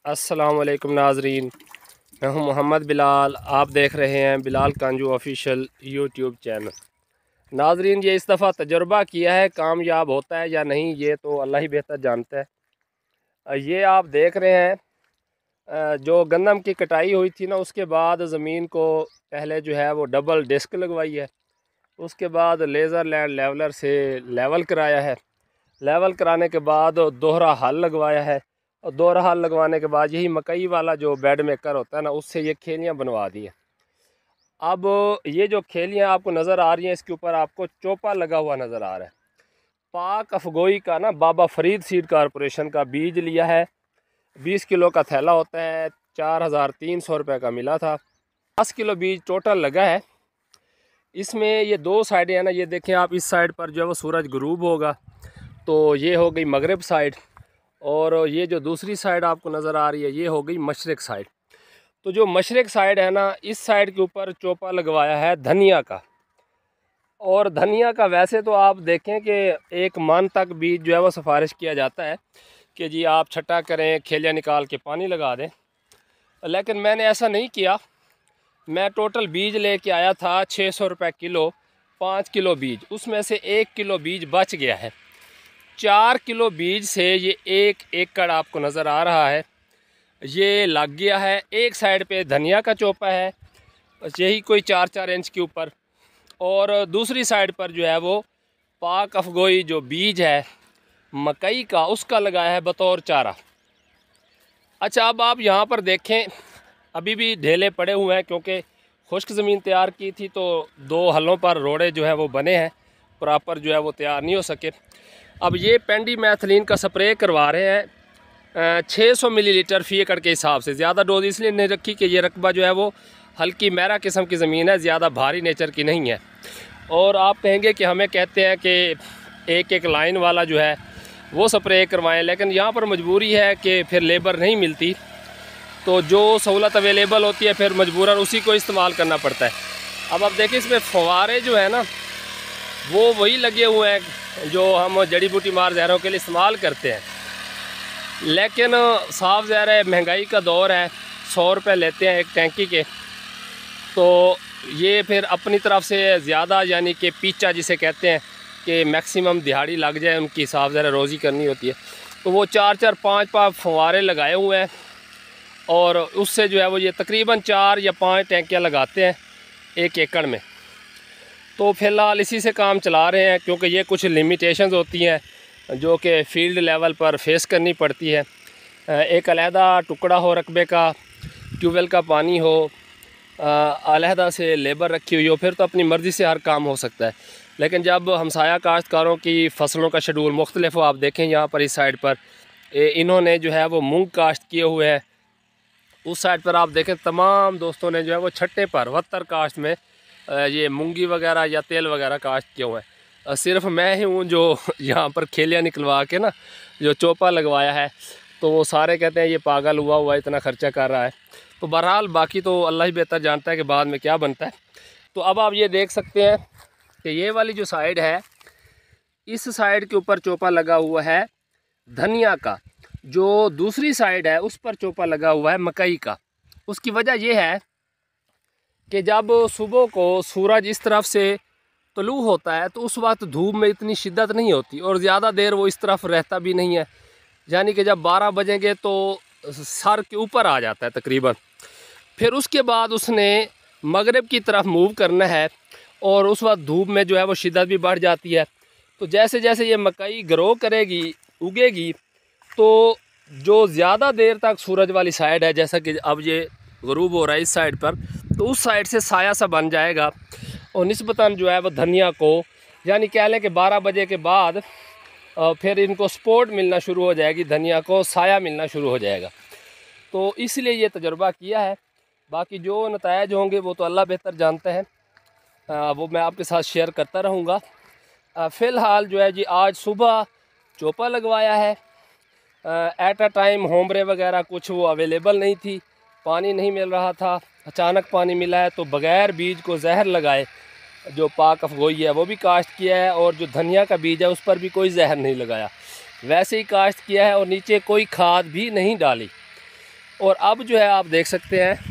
अस्सलाम वालेकुम नाजरीन, मैं हूं मोहम्मद बिलाल। आप देख रहे हैं Bilal Kanju official YouTube channel. नाजरीन, ये इस दफ़ा तजुर्बा किया है, कामयाब होता है या नहीं ये तो अल्लाह ही बेहतर जानता है। ये आप देख रहे हैं, जो गंदम की कटाई हुई थी ना, उसके बाद ज़मीन को पहले जो है वो डबल डिस्क लगवाई है। उसके बाद लेज़र लैंड लेवलर से लेवल कराया है। लेवल कराने के बाद दोहरा हल लगवाया है, और दोहरा हल लगवाने के बाद यही मकई वाला जो बेड मेकर होता है ना, उससे ये खेलियाँ बनवा दी हैं। अब ये जो खेलियाँ आपको नज़र आ रही हैं, इसके ऊपर आपको चोपा लगा हुआ नज़र आ रहा है। पाक अफगोई का ना बाबा फरीद सीड कॉरपोरेशन का बीज लिया है। 20 किलो का थैला होता है, 4,300 रुपये का मिला था। 10 किलो बीज टोटल लगा है। इसमें ये दो साइडें हैं ना, ये देखें आप, इस साइड पर जो है वो सूरज गुरूब होगा, तो ये हो गई मगरिब साइड, और ये जो दूसरी साइड आपको नज़र आ रही है ये हो गई मशरिक़ साइड। तो जो मशरिक़ साइड है ना, इस साइड के ऊपर चोपा लगवाया है धनिया का। और धनिया का वैसे तो आप देखें कि 1 मन तक बीज जो है वो सिफारिश किया जाता है कि जी आप छट्टा करें, खेलियाँ निकाल के पानी लगा दें, लेकिन मैंने ऐसा नहीं किया। मैं टोटल बीज लेके आया था 600 रुपये किलो, 5 किलो बीज, उसमें से 1 किलो बीज बच गया है। 4 किलो बीज से ये 1 एकड़ आपको नज़र आ रहा है, ये लग गया है। एक साइड पे धनिया का चोपा है, बस यही कोई 4-4 इंच के ऊपर, और दूसरी साइड पर जो है वो पाक अफगोई जो बीज है मकई का, उसका लगाया है बतौर चारा। अच्छा, अब आप यहाँ पर देखें, अभी भी ढेले पड़े हुए हैं, क्योंकि खुश्क ज़मीन तैयार की थी तो 2 हलों पर रोड़े जो है वो बने हैं, प्रॉपर जो है वो तैयार नहीं हो सके। अब ये पेंडी मैथिलीन का स्प्रे करवा रहे हैं 600 मिलीलीटर फ़ी एकड़ के हिसाब से। ज़्यादा डोज इसलिए नहीं रखी कि ये रकबा जो है वो हल्की मैरा किस्म की ज़मीन है, ज़्यादा भारी नेचर की नहीं है। और आप कहेंगे कि हमें कहते हैं कि एक एक लाइन वाला जो है वो स्प्रे करवाएं, लेकिन यहाँ पर मजबूरी है कि फिर लेबर नहीं मिलती, तो जो सहूलत अवेलेबल होती है फिर मजबूरन उसी को इस्तेमाल करना पड़ता है। अब आप देखिए, इसमें फव्वारे जो है ना वो वही लगे हुए हैं जो हम जड़ी बूटी मार जहरों के लिए इस्तेमाल करते हैं, लेकिन साफ ज़ाहिर है महंगाई का दौर है, 100 रुपये लेते हैं एक टैंकी के, तो ये फिर अपनी तरफ से ज़्यादा, यानी कि पीचा जिसे कहते हैं कि मैक्सिमम दिहाड़ी लग जाए, उनकी साफ ज़ाहिर रोज़ी करनी होती है, तो वो 4-4 5-5 फव्वारे लगाए हुए हैं, और उससे जो है वो ये तकरीबन 4 या 5 टैंकियाँ लगाते हैं 1 एकड़ में। तो फ़िलहाल इसी से काम चला रहे हैं, क्योंकि ये कुछ लिमिटेशंस होती हैं जो कि फ़ील्ड लेवल पर फेस करनी पड़ती है। एक अलहदा टुकड़ा हो रकबे का, ट्यूबवेल का पानी हो, अलहदा से लेबर रखी हुई हो, फिर तो अपनी मर्ज़ी से हर काम हो सकता है। लेकिन जब हमसाया काश्तकारों की फ़सलों का शेड्यूल मुख्तलिफ हो, आप देखें यहाँ पर इस साइड पर इन्होंने जो है वो मूंग काश्त किए हुए हैं, उस साइड पर आप देखें तमाम दोस्तों ने जो है वो छट्टे पर वत्तर काश्त में ये मूंगी वगैरह या तेल वगैरह काश्त किए हुए हैं। सिर्फ मैं ही हूँ जो यहाँ पर खेलियाँ निकलवा के ना जो चोपा लगवाया है, तो वो सारे कहते हैं ये पागल हुआ इतना ख़र्चा कर रहा है। तो बहरहाल बाकी तो अल्लाह ही बेहतर जानता है कि बाद में क्या बनता है। तो अब आप ये देख सकते हैं कि ये वाली जो साइड है, इस साइड के ऊपर चोपा लगा हुआ है धनिया का, जो दूसरी साइड है उस पर चोपा लगा हुआ है मकई का। उसकी वजह यह है कि जब सुबह को सूरज इस तरफ से तलू होता है तो उस वक्त धूप में इतनी शिद्दत नहीं होती, और ज़्यादा देर वो इस तरफ रहता भी नहीं है, यानी कि जब 12 बजेंगे तो सर के ऊपर आ जाता है तकरीबन। फिर उसके बाद उसने मगरिब की तरफ मूव करना है, और उस वक्त धूप में जो है वो शिद्दत भी बढ़ जाती है। तो जैसे जैसे ये मकई ग्रो करेगी, उगेगी, तो जो ज़्यादा देर तक सूरज वाली साइड है, जैसा कि अब ये गुरूब हो रहा है इस साइड पर, तो उस साइड से साया सा बन जाएगा, और निस्बतन जो है वो धनिया को, यानी कह लें कि 12 बजे के बाद फिर इनको सपोर्ट मिलना शुरू हो जाएगी, धनिया को साया मिलना शुरू हो जाएगा। तो इसलिए ये तजुर्बा किया है। बाकी जो नतायज होंगे वो तो अल्लाह बेहतर जानता है, वो मैं आपके साथ शेयर करता रहूँगा। फ़िलहाल जो है जी आज सुबह चोपा लगवाया है। एट अ टाइम होमरे वगैरह कुछ वो अवेलेबल नहीं थी, पानी नहीं मिल रहा था, अचानक पानी मिला है, तो बग़ैर बीज को जहर लगाए जो पाक अफगोई है वो भी काश्त किया है, और जो धनिया का बीज है उस पर भी कोई जहर नहीं लगाया, वैसे ही काश्त किया है, और नीचे कोई खाद भी नहीं डाली। और अब जो है आप देख सकते हैं,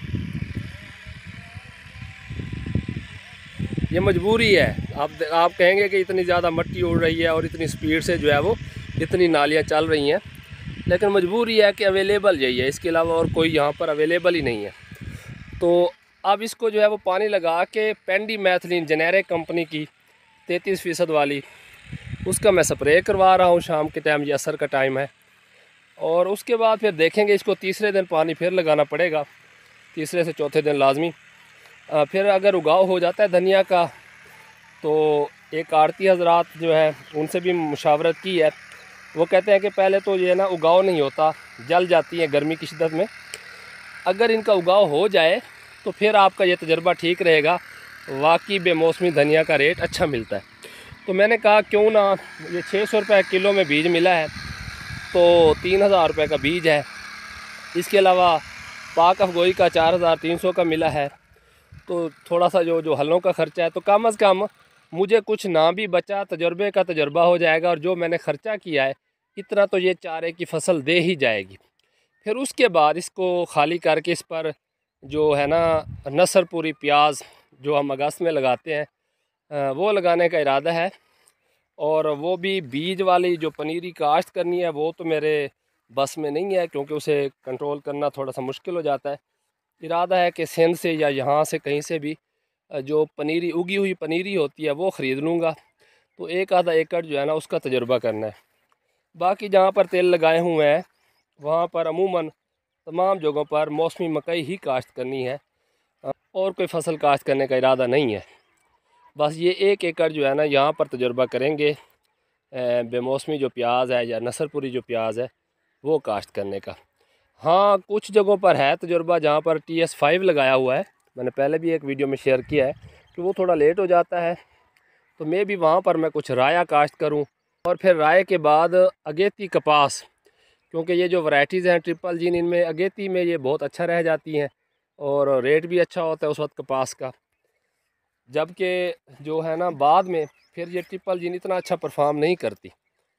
ये मजबूरी है। आप कहेंगे कि इतनी ज़्यादा मिट्टी उड़ रही है और इतनी स्पीड से जो है वो इतनी नालियाँ चल रही हैं, लेकिन मजबूरी है कि अवेलेबल यही है, इसके अलावा और कोई यहाँ पर अवेलेबल ही नहीं है। तो अब इसको जो है वो पानी लगा के पेंडी मैथिलीन जेनेरिक कंपनी की 33% वाली, उसका मैं स्प्रे करवा रहा हूँ शाम के टाइम, ये असर का टाइम है। और उसके बाद फिर देखेंगे, इसको तीसरे दिन पानी फिर लगाना पड़ेगा, तीसरे से चौथे दिन लाजमी। फिर अगर उगाव हो जाता है धनिया का, तो एक आड़ती हजरात जो है उनसे भी मुशावरत की है। वो कहते हैं कि पहले तो ये ना उगाव नहीं होता, जल जाती है गर्मी की शिद्दत में। अगर इनका उगाव हो जाए तो फिर आपका ये तजर्बा ठीक रहेगा, वाकई बेमौसमी धनिया का रेट अच्छा मिलता है। तो मैंने कहा क्यों ना, ये 600 रुपये किलो में बीज मिला है, तो 3000 रुपये का बीज है। इसके अलावा पाक अफगोई का 4300 का मिला है। तो थोड़ा सा जो हलों का ख़र्चा है, तो कम अज़ कम मुझे कुछ ना भी बचा, तजर्बे का तजर्बा हो जाएगा। और जो मैंने ख़र्चा किया है इतना तो ये चारे की फसल दे ही जाएगी। फिर उसके बाद इसको खाली करके इस पर जो है ना नसरपुरी प्याज जो हम अगस्त में लगाते हैं, वो लगाने का इरादा है। और वो भी बीज वाली जो पनीरी काश्त करनी है, वो तो मेरे बस में नहीं है, क्योंकि उसे कंट्रोल करना थोड़ा सा मुश्किल हो जाता है। इरादा है कि सिंध से या यहाँ से कहीं से भी जो पनीरी उगी हुई पनीरी होती है वो ख़रीद लूँगा। तो एक आधा एकड़ जो है ना उसका तजुर्बा करना है। बाकी जहाँ पर तेल लगाए हुए हैं वहाँ पर अमूमन तमाम जगहों पर मौसमी मकई ही काश्त करनी है, और कोई फसल काश्त करने का इरादा नहीं है। बस ये एक एकड़ जो है ना यहाँ पर तजुर्बा करेंगे बेमौसमी जो प्याज है या नसरपुरी जो प्याज है वो काश्त करने का। हाँ, कुछ जगहों पर है तजुर्बा जहाँ पर TS5 लगाया हुआ है, मैंने पहले भी एक वीडियो में शेयर किया है कि वो थोड़ा लेट हो जाता है। तो मैं भी वहाँ पर मैं कुछ राया काश्त करूँ। और फिर राय के बाद अगेती कपास, क्योंकि ये जो वैरायटीज़ हैं ट्रिपल जीन, इनमें अगेती में ये बहुत अच्छा रह जाती हैं और रेट भी अच्छा होता है उस वक्त कपास का। जबकि जो है ना बाद में फिर ये ट्रिपल जीन इतना अच्छा परफॉर्म नहीं करती।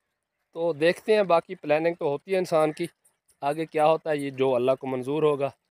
तो देखते हैं, बाकी प्लानिंग तो होती है इंसान की, आगे क्या होता है ये जो अल्लाह को मंजूर होगा।